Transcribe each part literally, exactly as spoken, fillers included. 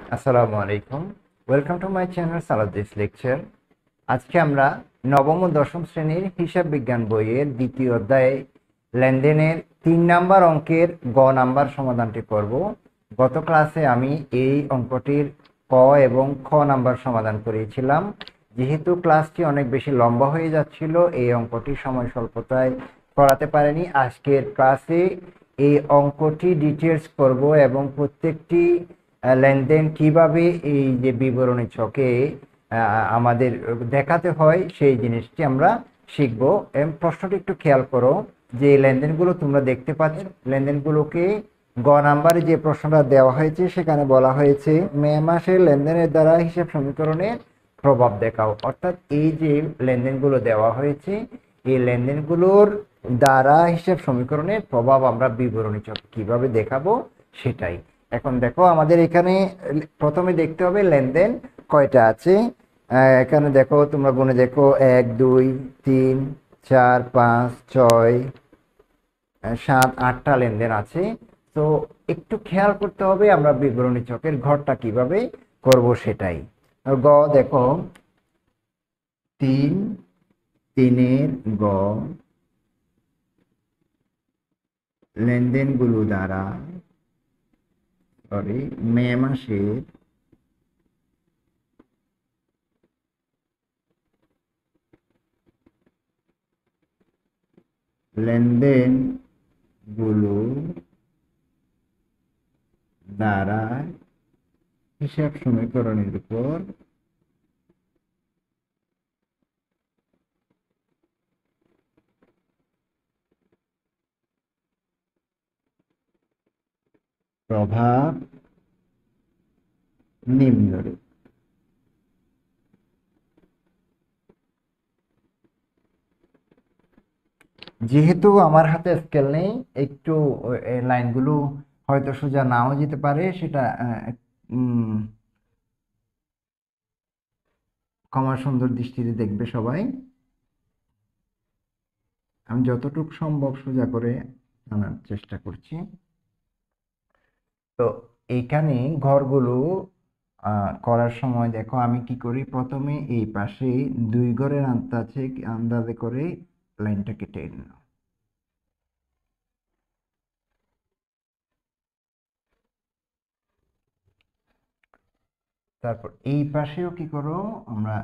আসসালামু আলাইকুম। Welcome to my channel Salauddin lecture. আজকে আমরা নবম ও দশম শ্রেণীর হিসাব বিজ্ঞান বইয়ের দ্বিতীয় অধ্যায়ে লেনদেনের তিন নাম্বার অঙ্কের গ নাম্বার সমাধানটি করব। গত ক্লাসে আমি এই অঙ্কটির ক এবং খ নাম্বার সমাধান করিয়েছিলাম। যেহেতু ক্লাসটি অনেক বেশি লম্বা হয়ে যাচ্ছিল, এই অঙ্কটি সময় স্বল্পতায় করাতে পারেনি। আজকের ক্লাসে এই অঙ্কটি ডিটেলস করব এবং প্রত্যেকটি লেনদেন কিভাবে এই যে বিবরণী ছকে আমাদের দেখাতে হয় সেই জিনিসটি আমরা শিখব। এবং প্রশ্নটি একটু খেয়াল করো যে লেনদেনগুলো তোমরা দেখতে পাচ্ছ, লেনদেনগুলোকে গ নাম্বারে যে প্রশ্নটা দেওয়া হয়েছে সেখানে বলা হয়েছে মে মাসের লেনদেনের দ্বারা হিসাব সমীকরণের প্রভাব দেখাও। অর্থাৎ এই যে লেনদেনগুলো দেওয়া হয়েছে এই লেনদেনগুলোর দ্বারা হিসাব সমীকরণের প্রভাব আমরা বিবরণী ছক কিভাবে দেখাবো সেটাই। এখন দেখো আমাদের এখানে প্রথমে দেখতে হবে লেনদেন কয়টা আছে। এখানে দেখো তোমরা গুনে দেখো এক দুই তিন চার পাঁচ ছয় সাত আটটা লেনদেন আছে। তো একটু খেয়াল করতে হবে আমরা বিবরণী ছকের ঘরটা কিভাবে করব সেটাই। গ দেখো তিন তিনের গ লেনদেনগুলো দ্বারা সরি মে মাসের লেনদেন গুলো দ্বারা হিসাব সমীকরণের উপর প্রভাব নিম্নরূপ। যেহেতু আমার হাতে স্কেল নেই, একটু লাইনগুলো হয়তো সোজা নাও যেতে পারে, সেটা ক্ষমা সুন্দর দৃষ্টিতে দেখবে সবাই। আমি যতটুকু সম্ভব সোজা করে আনার চেষ্টা করছি। তো এইখানে ঘরগুলো করার সময় দেখো আমি কি করি, প্রথমে এই পাশে দুই ঘরের আন্দাজে আন্দাজে করে লাইনটা কেটে নিলাম। তারপর এই পাশেও কি করো আমরা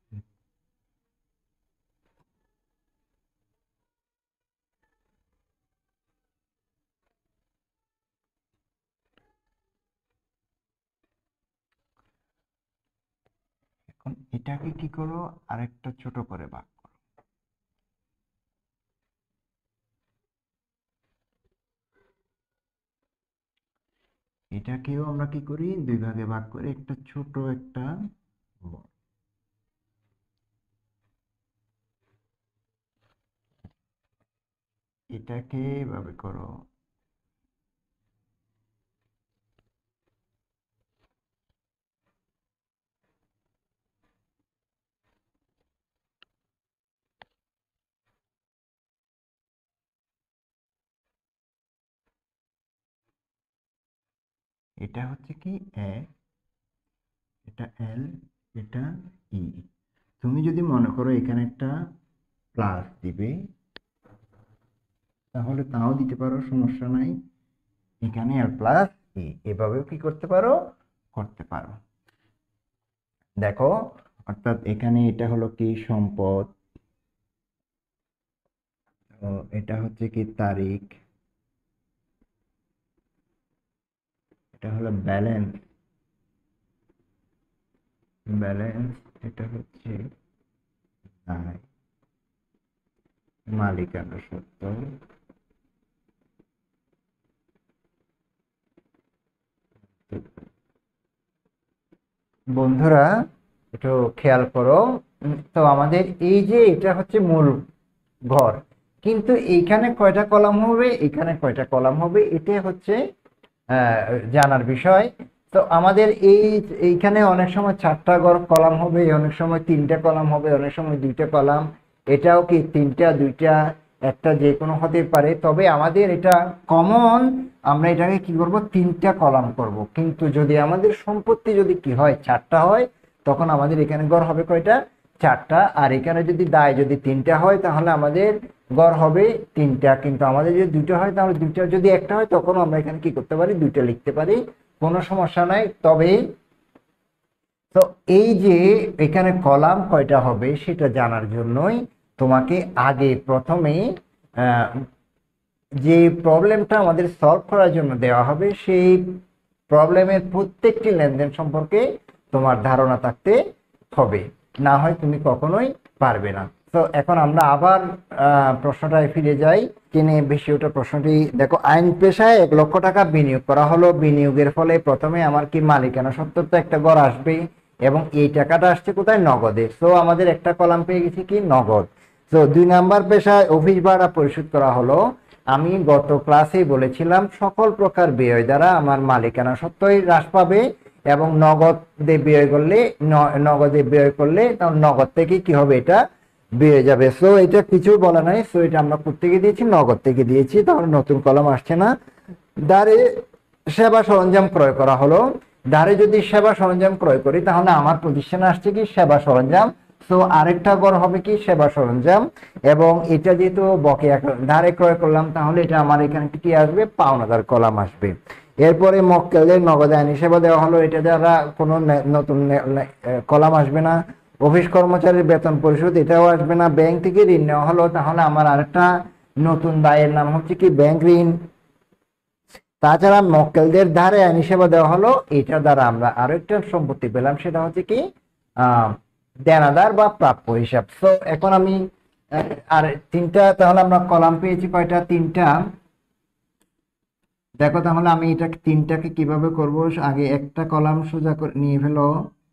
এখন এটাকে কি করো আরেকটা ছোট করে ভাগ করো। এটাকেও আমরা কি করি দুই ভাগে ভাগ করে একটা ছোট একটা বড়। এটাকে এভাবে করো। এটা হচ্ছে কি এ, এটা এল, এটা ই। তুমি যদি মনে করো এখানে একটা প্লাস দিবে তাহলে তাও দিতে পারো, সমস্যা নাই। এখানে এল প্লাস ই এভাবেও কি করতে পারো করতে পারো। দেখো অর্থাৎ এখানে এটা হলো কি সম্পদ, এটা হচ্ছে কি তারিখ, এটা হলো ব্যালেন্স ব্যালেন্স এটা হচ্ছে দায়, মালিকানা সত্ত্ব, বন্ধুরা একটু খেয়াল করো। তো আমাদের এই যে এটা হচ্ছে মূল ঘর, কিন্তু এইখানে কয়টা কলাম হবে এখানে কয়টা কলাম হবে এটা হচ্ছে জানার বিষয়। তো আমাদের এই এইখানে অনেক সময় চারটা কলাম হবে, অনেক সময় তিনটা কলাম হবে, অনেক সময় দুইটা কলাম। এটাও কি তিনটা দুইটা একটা যে কোনো হতে পারে, তবে আমাদের এটা কমন, আমরা এটাকে কি করব, তিনটা কলাম করব। কিন্তু যদি আমাদের সম্পত্তি যদি কি হয়, চারটা হয়, তখন আমাদের এখানে গড় হবে কয়টা, চারটা। আর এখানে যদি দায় যদি তিনটা হয় তাহলে আমাদের গড় হবে তিনটা। কিন্তু আমাদের যদি দুইটা হয় তাহলে দুইটা, যদি একটা হয় তখন আমরা এখানে কি করতে পারি, দুইটা লিখতে পারি, কোনো সমস্যা নাই। তবে তো এই যে এখানে কলাম কয়টা হবে সেটা জানার জন্যই তোমাকে আগে প্রথমে যে প্রবলেমটা আমাদের সলভ করার জন্য দেওয়া হবে সেই প্রবলেমের প্রত্যেকটি লেনদেন সম্পর্কে তোমার ধারণা থাকতে হবে, না হয় তুমি কখনোই পারবে না। তো এখন আমরা আবার প্রশ্নটায় ফিরে যাই, টেনে বেশি ওটা প্রশ্নটি দেখো, আইন পেশায় এক লক্ষ টাকা বিনিয়োগ করা হলো। বিনিয়োগের ফলে প্রথমে আমার কি মালিকানা সত্ত্বর তো একটা গড় আসবে, এবং এই টাকাটা আসছে কোথায়, নগদে। তো আমাদের একটা কলাম পেয়ে গেছি কি, নগদ। তো দুই নাম্বার পেশায় অফিস ভাড়া পরিশোধ করা হলো। আমি গত ক্লাসেই বলেছিলাম সকল প্রকার ব্যয় দ্বারা আমার মালিকানা সত্ত্বই হ্রাস পাবে, এবং নগদে ব্যয় করলে নগদে ব্যয় করলে তখন নগদ থেকে কি হবে, এটা বেড়ে যাবে। সো এটা কিছু বলা নাই, সো এটা আমরা কোত্থেকে দিয়েছি, নগদ থেকে দিয়েছি, তাহলে নতুন কলাম আসছে না। দ্বারে সেবা সরঞ্জাম ক্রয় করা হলো। দ্বারে যদি সেবা সরঞ্জাম ক্রয় করি তাহলে আমার প্রতিষ্ঠানে আসছে কি, সেবা সরঞ্জাম। সো আরেকটা গড় হবে কি, সেবা সরঞ্জাম। এবং এটা যেহেতু বকেয়া ধারে ক্রয় করলাম তাহলে এটা আমার এখানে কি আসবে, পাওনাদার কলাম আসবে। এরপরে মক্কেলদের নগদে আইনি সেবা দেওয়া হলো, এটা দ্বারা কোনো নতুন কলাম আসবে না। অফিস কর্মচারীর বেতন পরিশোধ, এটাও আসবে না। ব্যাংক থেকে ঋণ নেওয়া হলো, তাহলে আমার আরেকটা নতুন দায়ের নাম হচ্ছে কি, ব্যাংক ঋণ। তাছাড়া মক্কেলদের ধারে আইনি সেবা দেওয়া হলো, এটা দ্বারা আমরা আরো একটা সম্পত্তি পেলাম, সেটা হচ্ছে কি আহ দেনাদার বা প্রাপ্য হিসাব। তো এখন আমি আর তিনটা, তাহলে আমরা কলাম পেয়েছি কয়টা, তিনটা। দেখো তাহলে আমি এটা তিনটাকে কিভাবে করব, আগে একটা কলাম সোজা করে নিয়ে ফেলো।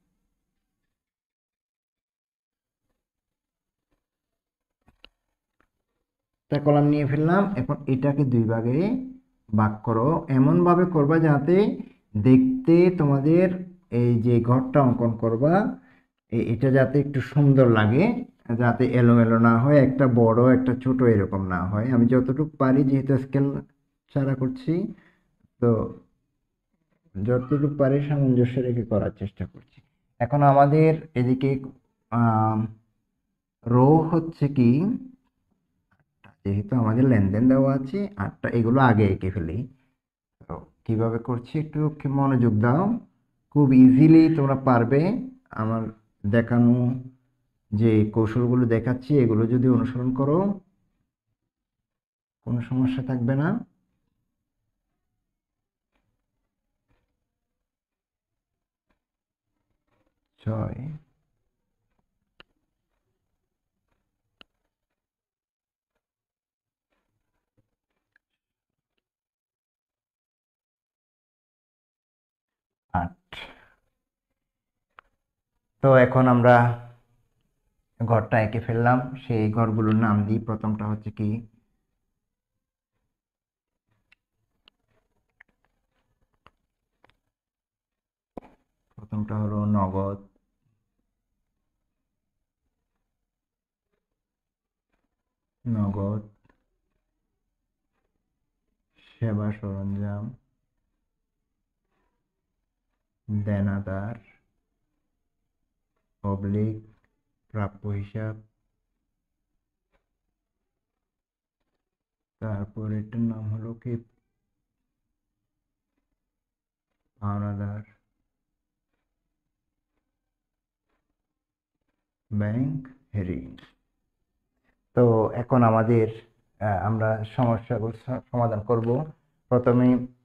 একটা কলাম নিয়ে ফেললাম, এখন এটাকে দুই ভাগে ভাগ করো। এমন ভাবে করবা যাতে দেখতে তোমাদের এই যে ঘরটা অঙ্কন করবা এটা যাতে একটু সুন্দর লাগে, যাতে এলোমেলো না হয়, একটা বড় একটা ছোট এরকম না হয়। আমি যতটুকু পারি, যেহেতু স্কেল ছাড়া করছি, তো যতটুকু পারি সামঞ্জস্য রেখে করার চেষ্টা করছি। এখন আমাদের এদিকে রো হচ্ছে কি, যেহেতু আমাদের লেনদেন দেওয়া আছে আটটা, এগুলো আগে এঁকে ফেলি। তো কিভাবে করছি একটু মনোযোগ দাও, খুব ইজিলি তোমরা পারবে। আমার দেখানো যে কৌশলগুলো দেখাচ্ছি এগুলো যদি অনুসরণ করো কোনো সমস্যা থাকবে না। ছয়, আট। তো এখন আমরা ঘরটা এঁকে ফেললাম, সেই ঘরগুলোর নাম দিই। প্রথমটা হচ্ছে কি, প্রথমটা হলো নগদ, নগদ সেবা সরঞ্জাম, দেনাদার অবলিক প্রাপ্য হিসাব, তারপর এটার নাম হলো কি পাওনাদার, ব্যাংক ঋণ। তো এখন আমাদের আমরা সমস্যাগুলো সমাধান করব। প্রথমে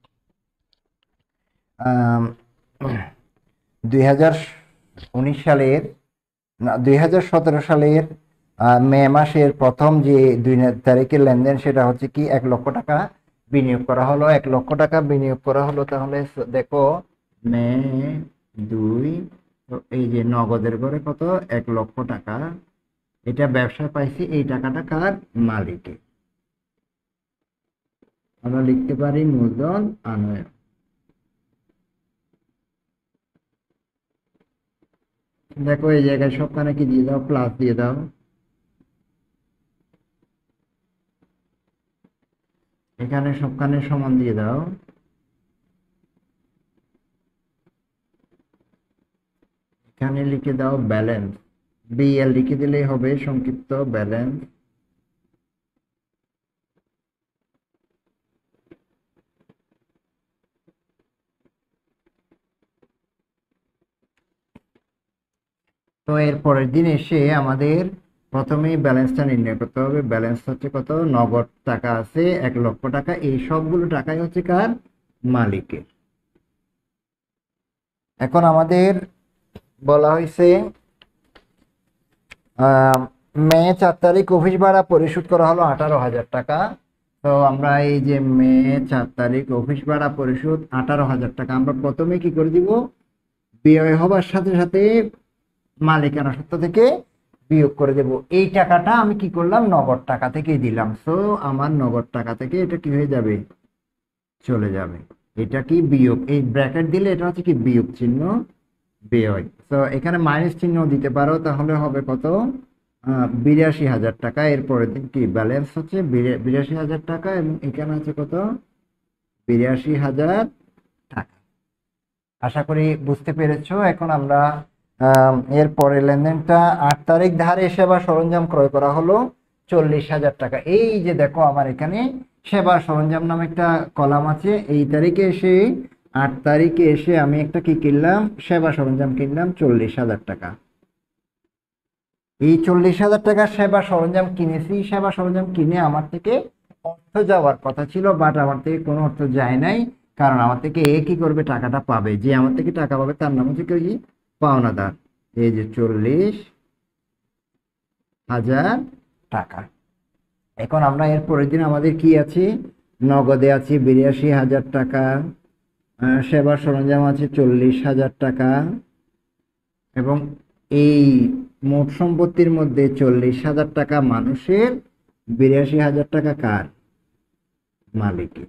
দুই হাজার উনিশ সালের না দুই হাজার সতেরো সালের মে মাসের প্রথম যে দুই তারিখের লেনদেন, সেটা হচ্ছে কি এক লক্ষ টাকা বিনিয়োগ করা হলো। এক লক্ষ টাকা বিনিয়োগ করা হলো, তাহলে দেখো মে দুই, এই যে নগদের ঘরে কত, এক লক্ষ টাকা, এটা ব্যবসা পাইছি, এই টাকাটা কার, মালিকে। আমরা লিখতে পারি মূলধন আনয়ন। দেখো এই জায়গায় সবখানে কি দিয়ে দাও, প্লাস দিয়ে দাও। এখানে সবখানে সমান দিয়ে দাও। এখানে লিখে দাও ব্যালেন্স, বিএল লিখে দিলেই হবে, সংক্ষিপ্ত ব্যালেন্স। তো এর পরের দিন এসে আমাদের প্রথমেই ব্যালেন্সটা নির্ণয় করতে হবে। ব্যালেন্স হচ্ছে কত, নগদ টাকা আছে এক লক্ষ টাকা, এই সবগুলো টাকাই হচ্ছে কার, মালিকের। এখন আমাদের বলা হয়েছে মে চার তারিখ অফিস ভাড়া পরিশোধ করা হলো আঠারো হাজার টাকা। তো আমরা এই যে মে চার তারিখ অফিস ভাড়া পরিশোধ আঠারো হাজার টাকা, আমরা প্রথমে কি করে দিব, ব্যয় হবার সাথে সাথে মালিকানা সত্ত্ব থেকে বিয়োগ করে দেব। এই টাকাটা আমি কি করলাম, নগদ টাকা থেকেই দিলাম। সো আমার নগদ টাকা থেকে এটা কি হয়ে যাবে, চলে যাবে। এটা কি বিয়োগ, এই ব্র্যাকেট দিলে এটা হচ্ছে কি বিয়োগ চিহ্ন, ব্যয়। তো এখানে মাইনাস চিহ্ন দিতে পারো, তাহলে হবে কত, বিরাশি হাজার টাকা। এরপরের দিন কি ব্যালেন্স হচ্ছে বিরাশি হাজার টাকা, এবং এখানে আছে কত, বিরাশি হাজার টাকা। আশা করি বুঝতে পেরেছো। এখন আমরা এর পরের লেনদেনটা আট তারিখ ধারে সেবা সরঞ্জাম ক্রয় করা হলো চল্লিশ হাজার টাকা। এই যে দেখো আমার এখানে সেবা সরঞ্জাম নামে একটা কলাম আছে, এই তারিখে এসে আট তারিখে এসে আমি একটা কি কিনলাম, সেবা সরঞ্জাম কিনলাম চল্লিশ হাজার টাকা। এই চল্লিশ হাজার টাকা সেবা সরঞ্জাম কিনেছি, সেবা সরঞ্জাম কিনে আমার থেকে অর্থ যাওয়ার কথা ছিল, বাট আমার থেকে কোনো অর্থ যায় নাই, কারণ আমার থেকে এ কি করবে, টাকাটা পাবে। যে আমার থেকে টাকা পাবে তার নাম হচ্ছে কি, পাওনাদার। এই যে চল্লিশ হাজার টাকা। এখন আমরা এর পরের দিন আমাদের কি আছে, নগদে আছে বিরাশি হাজার টাকা, সেবা সরঞ্জাম আছে চল্লিশ হাজার টাকা, এবং এই মোট সম্পত্তির মধ্যে চল্লিশ হাজার টাকা মানুষের, বিরাশি হাজার টাকা কার, মালিকের।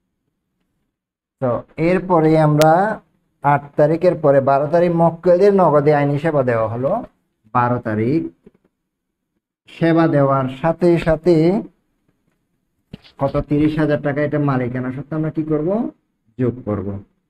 তো এরপরে আমরা আট তারিখের পরে বারো তারিখ মক্কেলদের নগদে আইনি সেবা দেওয়া হলো। বারো তারিখ সেবা দেওয়ার সাথে সাথে কত, তিরিশ হাজার টাকা, এটা মালিকানা সত্ত্বে আমরা কি করব, যোগ করব।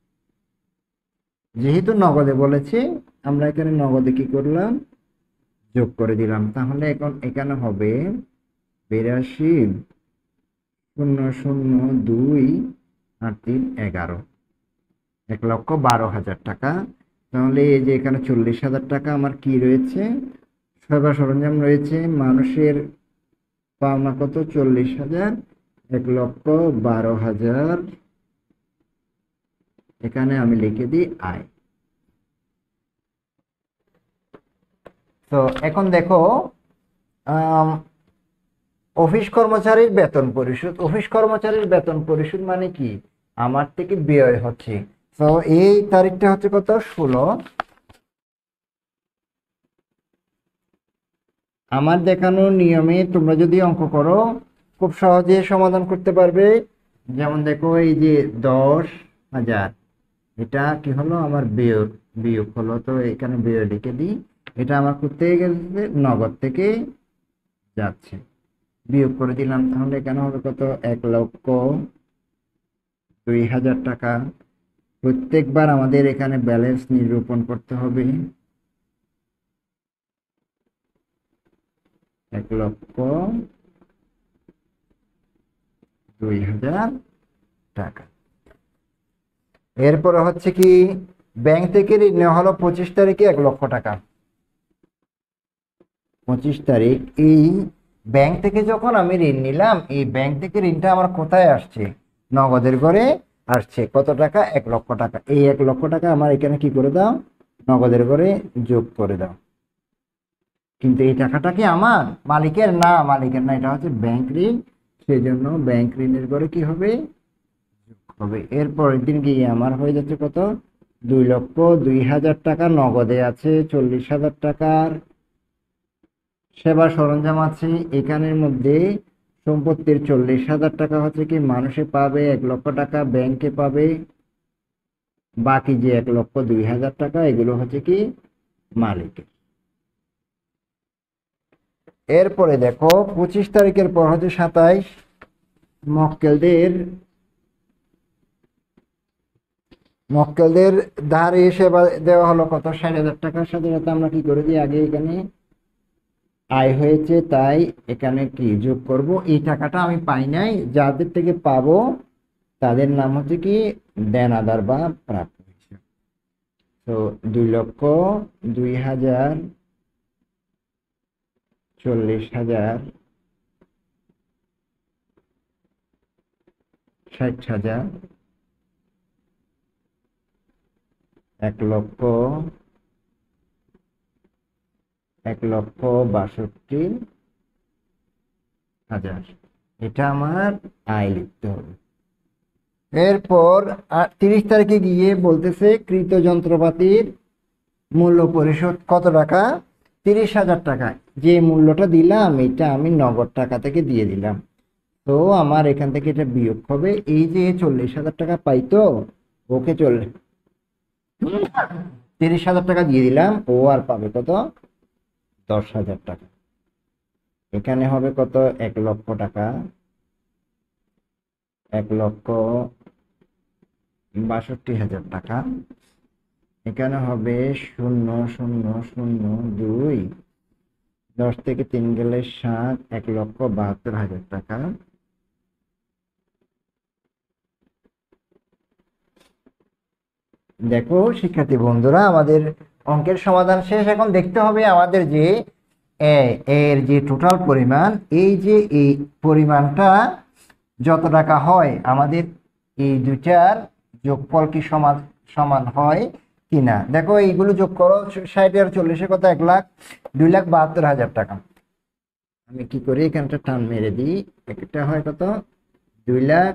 যেহেতু নগদে বলেছি আমরা এখানে নগদে কি করলাম, যোগ করে দিলাম। তাহলে এখন এখানে হবে বিরাশি শূন্য শূন্য দুই আর তিন এগারো, এক লক্ষ বারো হাজার টাকা। তাহলে এই যে এখানে চল্লিশ হাজার টাকা আমার কি রয়েছে, সেবা সরঞ্জাম রয়েছে, মানুষের পাওনা কত, চল্লিশ হাজার, এক লক্ষ বারো হাজার, এখানে আমি লিখে দিই আয়। তো এখন দেখো অফিস কর্মচারীর বেতন পরিশোধ। অফিস কর্মচারীর বেতন পরিশোধ মানে কি, আমার থেকে ব্যয় হচ্ছে। তো এই তারিখটা হচ্ছে কত, ষোলো। আমার দেখানো নিয়মে তোমরা যদি অঙ্ক করো খুব সহজে সমাধান করতে পারবে। যেমন দেখো এই যে দশ হাজার, এটা কি হলো, আমার বিয়োগ বিয়োগ হলো। তো এখানে বিয়োগ লিখে দিই, এটা আমার করতে গেলে নগদ থেকে যাচ্ছে, বিয়োগ করে দিলাম। তাহলে এখানে হবে কত, এক লক্ষ দুই হাজার টাকা। প্রত্যেকবার আমাদের এখানে ব্যালেন্স নিরূপণ করতে হবে, এক লক্ষ দুই হাজার টাকা। এরপরে হচ্ছে কি, ব্যাংক থেকে ঋণ নেওয়া হলো পঁচিশ তারিখে এক লক্ষ টাকা। পঁচিশ তারিখ এই ব্যাংক থেকে যখন আমি ঋণ নিলাম, এই ব্যাংক থেকে ঋণটা আমার কোথায় আসছে, নগদের ঘরে আসছে। কত টাকা, এক লক্ষ টাকা। এই এক লক্ষ টাকা আমার এখানে কি করে দাও, নগদের ঘরে যোগ করে দাও। কিন্তু এই টাকাটা কি আমার মালিকের না, মালিকের না, এটা হচ্ছে ব্যাংক ঋণ, সেই জন্য ব্যাংক ঋণের ঘরে কি হবে, যোগ হবে। এরপরের দিন গিয়ে আমার হয়ে যাচ্ছে কত, দুই লক্ষ দুই হাজার টাকা নগদে আছে, চল্লিশ হাজার টাকার সেবা সরঞ্জাম আছে। এখানের মধ্যে সম্পত্তির চল্লিশ হাজার টাকা হচ্ছে কি মানুষে পাবে, এক লক্ষ টাকা ব্যাংকে পাবে, বাকি যে এক লক্ষ দুই হাজার টাকা এগুলো হচ্ছে কি মালিকের। এরপরে দেখো পঁচিশ তারিখের পর হচ্ছে সাতাইশ, মক্কেলদের মক্কেলদের ধারে সেবা দেওয়া হলো কত, ষাট হাজার টাকার সাথে সাথে আমরা কি করে দিই, আগে এখানে আয় হয়েছে তাই এখানে কি যোগ করব। এই টাকাটা আমি পাই নাই, যাদের থেকে পাবো তাদের নাম হচ্ছে কি দেনাদার বা প্রাপ্য। তো দুই লক্ষ দুই হাজার চল্লিশ হাজার ষাট হাজার এক লক্ষ এক লক্ষ বাষট্টি হাজার, এটা আমার আয় লিখতে হবে। এরপর তিরিশ তারিখে গিয়ে বলতেছে কৃত যন্ত্রপাতির মূল্য পরিশোধ কত টাকা, তিরিশ হাজার টাকা। যে মূল্যটা দিলাম এটা আমি নগদ টাকা থেকে দিয়ে দিলাম, তো আমার এখান থেকে এটা বিয়োগ হবে। এই যে চল্লিশ হাজার টাকা পাইতো, ওকে চল্লিশ তিরিশ হাজার টাকা দিয়ে দিলাম, ও আর পাবে কত, দশ হাজার টাকা। এখানে হবে কত, এক লক্ষ টাকা, এক লক্ষ বাষট্টি হাজার টাকা। এখানে হবে শূন্য শূন্য শূন্য দুই, দশ থেকে তিন গেলে সাত, এক লক্ষ বাহাত্তর হাজার টাকা। দেখো শিক্ষার্থী বন্ধুরা, আমাদের অঙ্কের সমাধান শেষ। এখন দেখতে হবে আমাদের যে এর যে টোটাল পরিমাণ, এই যে এই পরিমাণটা যত টাকা হয়, আমাদের এই দুইটার যোগফল কি সমান সমান হয় কিনা। দেখো এইগুলো যোগ করো, ষাট আর চল্লিশে কত, এক লাখ দুই লাখ বাহাত্তর হাজার টাকা। আমি কি করি, এখানটা টান মেরে দিই, একটা হয় কত, দুই লাখ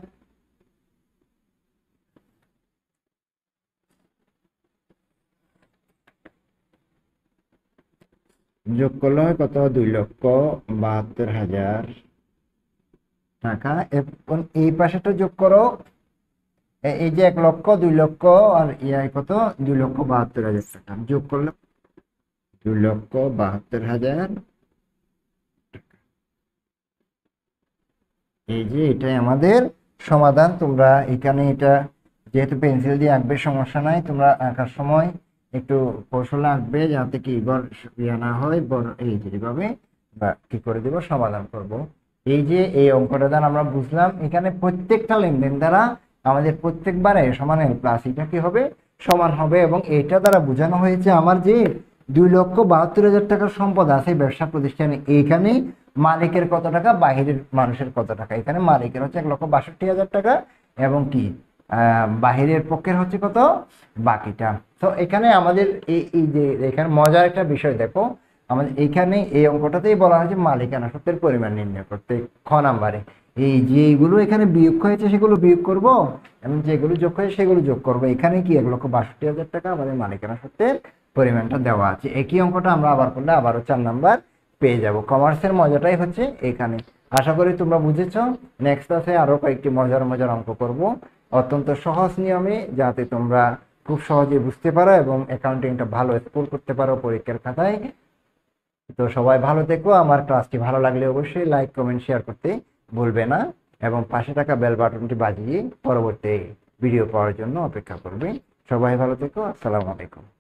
যোগ করলে হয় কত, দুই লক্ষ বাহাত্তর হাজার টাকা। এখন এই পাশেটা যোগ করো, এই যে এক লক্ষ দুই লক্ষ আর ইয়াই কত, দুই লক্ষ বাহাত্তর হাজার টাকা যোগ করলে দুই লক্ষ বাহাত্তর হাজার। এই যে এটাই আমাদের সমাধান। তোমরা এখানে এটা যেহেতু পেন্সিল দিয়ে আঁকবে সমস্যা নাই, তোমরা আঁকার সময় একটু কৌশলে আঁকবে যাতে কি বড় ইয়া না হয়, বড় এই যে এইভাবে বা কি করে দেব, সমাধান করব। এই যে এই অঙ্কটা দ্বারা আমরা বুঝলাম এখানে প্রত্যেকটা লেনদেন দ্বারা আমাদের প্রত্যেকবার এ সমান এল প্লাস এটা কি হবে, সমান হবে। এবং এটা দ্বারা বোঝানো হয়েছে আমার যে দুই লক্ষ বাহাত্তর হাজার টাকার সম্পদ আছে ব্যবসা প্রতিষ্ঠানে, এইখানে মালিকের কত টাকা, বাহিরের মানুষের কত টাকা। এখানে মালিকের হচ্ছে এক লক্ষ বাষট্টি হাজার টাকা এবং কি আহ বাহিরের পক্ষের হচ্ছে কত, বাকিটা। তো এখানে আমাদের এই যে এখানে মজার একটা বিষয় দেখো, আমাদের এইখানে এই অঙ্কটাতেই বলা হয়েছে মালিকানা সত্ত্বের পরিমাণ নির্ণয় করতে। খ নাম্বারে এই যেগুলো এখানে বিয়োগ হয়েছে সেগুলো বিয়োগ করব এবং যেগুলো যোগ হয়েছে সেগুলো যোগ করব। এখানে কি এক লক্ষ বাষট্টি হাজার টাকা আমাদের মালিকানা সত্ত্বের পরিমাণটা দেওয়া আছে। একই অঙ্কটা আমরা আবার করলে আবারও চার নাম্বার পেয়ে যাব। কমার্সের মজাটাই হচ্ছে এখানে। আশা করি তোমরা বুঝেছো। নেক্সট ক্লাসে আরো কয়েকটি মজার মজার অঙ্ক করব অত্যন্ত সহজ নিয়মে, যাতে তোমরা খুব সহজে বুঝতে পারো এবং অ্যাকাউন্টিংটা ভালো স্কোর করতে পারো পরীক্ষার খাতায়। তো সবাই ভালো থেকো। আমার ক্লাসটি ভালো লাগলে অবশ্যই লাইক কমেন্ট শেয়ার করতে ভুলবে না এবং পাশে থাকা বেল বাটনটি বাজিয়ে পরবর্তী ভিডিও পাওয়ার জন্য অপেক্ষা করবে। সবাই ভালো থেকো। আসসালামু আলাইকুম।